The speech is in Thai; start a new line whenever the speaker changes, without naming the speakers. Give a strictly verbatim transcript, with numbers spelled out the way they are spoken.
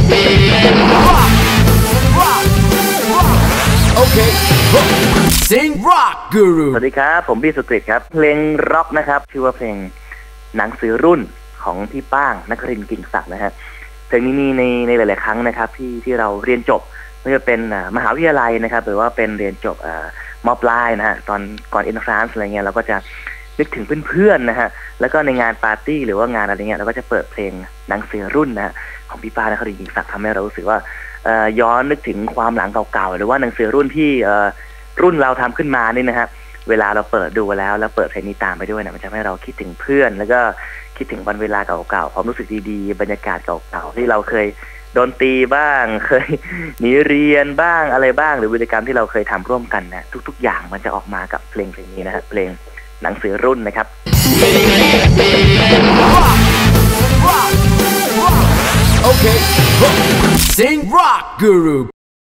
โอเค Sing Rock Guru
สวัสดีครับผมพี่สุกฤตครับเพลงร็อกนะครับชื่อว่าเพลงหนังสือรุ่นของพี่ป้างนครินทร์กิ่งศักดิ์นะฮะเพลงนี้มีในในหลายๆครั้งนะครับที่ที่เราเรียนจบไม่ว่าเป็นมหาวิทยาลัยนะครับหรือว่าเป็นเรียนจบม.ปลายนะฮะตอนก่อนเอ็นทรานซ์อะไรเงี้ยเราก็จะนึกถึงเพื่อนๆนะฮะแล้วก็ในงานปาร์ตี้หรือว่างานอะไรเงี้ยเราก็จะเปิดเพลงหนังสือรุ่นนะฮะของพี่ป้างนครินทร์กิ่งศักดิ์ทำให้เรารู้สึกว่าย้อนนึกถึงความหลังเก่าๆหรือว่าหนังสือรุ่นที่รุ่นเราทำขึ้นมานี่นะฮะเวลาเราเปิดดูแล้วแล้วเปิดเพลงนี้ตามไปด้วยเนี่ยมันจะให้เราคิดถึงเพื่อนแล้วก็คิดถึงวันเวลาเก่าๆความรู้สึกดีๆบรรยากาศเก่าๆที่เราเคยโดนตีบ้างเคยหนีเรียนบ้างอะไรบ้างหรือวิธีกรรมที่เราเคยทำร่วมกันนะทุกๆอย่างมันจะออกมากับเพลงเพลงนี้นะครับเพลงหนังสือรุ่นนะครับ
โอเค Sing Rock Guru